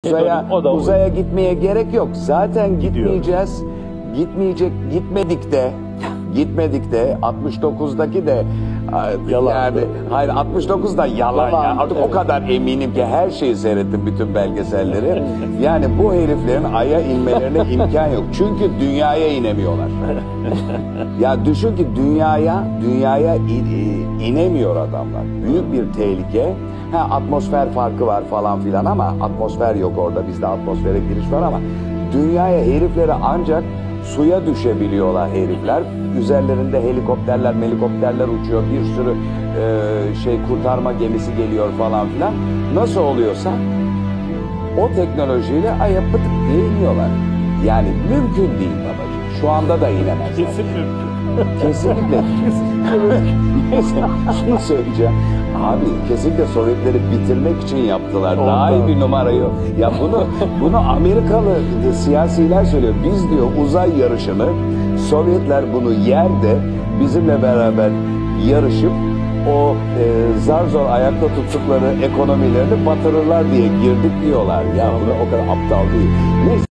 Uzaya gitmeye gerek yok. Zaten gitmeyeceğiz. Gitmedik de 69'daki de yalan. Yani hayır, 69'da yalan ya. Artık o kadar eminim ki her şeyi seyrettim, bütün belgeselleri. Yani bu heriflerin Ay'a inmelerine imkan yok. Çünkü dünyaya inemiyorlar. Ya düşün ki dünyaya inemiyor adamlar. Büyük bir tehlike. Atmosfer farkı var falan filan ama atmosfer yok orada. Bizde atmosfere giriş var ama dünyaya herifleri ancak suya düşebiliyorlar herifler. Üzerlerinde helikopterler uçuyor. Bir sürü kurtarma gemisi geliyor falan filan. Nasıl oluyorsa o teknolojiyle Ay'a pıtık diye iniyorlar. Yani mümkün değil babacığım. Şu anda da inemezler. Kesin mümkün. Kesinlikle. Şunu söyleyeceğim. Abi kesinlikle Sovyetleri bitirmek için yaptılar. Daha iyi bir numarayı. Ya bunu Amerikalı siyasiler söylüyor. Biz diyor uzay yarışını, Sovyetler bunu yerde bizimle beraber yarışıp o zar zor ayakta tuttukları ekonomilerini batırırlar diye girdik diyorlar. Ya bunu o kadar aptal değil. Neyse.